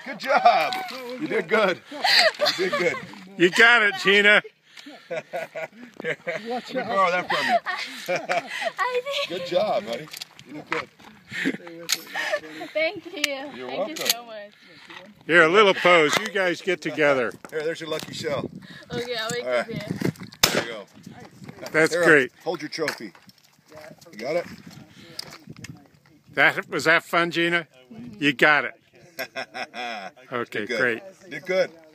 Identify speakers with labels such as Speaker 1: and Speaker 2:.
Speaker 1: Good job. You did good. You did good.
Speaker 2: You got it, Jina.
Speaker 1: Let me borrow that from you. Good job, buddy. You did good.
Speaker 3: Thank you.
Speaker 1: You're
Speaker 3: Thank
Speaker 1: welcome.
Speaker 3: you so much.
Speaker 2: Here, a little pose. You guys get together.
Speaker 1: Here, there's your lucky shell.
Speaker 3: Okay, I'll wake
Speaker 1: All
Speaker 3: up
Speaker 1: right.
Speaker 3: here.
Speaker 1: There you go.
Speaker 2: That's
Speaker 1: Here,
Speaker 2: great.
Speaker 1: Hold your trophy. You got it?
Speaker 2: Was that fun, Jina? You got it. Okay,
Speaker 1: Did good.
Speaker 2: great.
Speaker 1: Did good.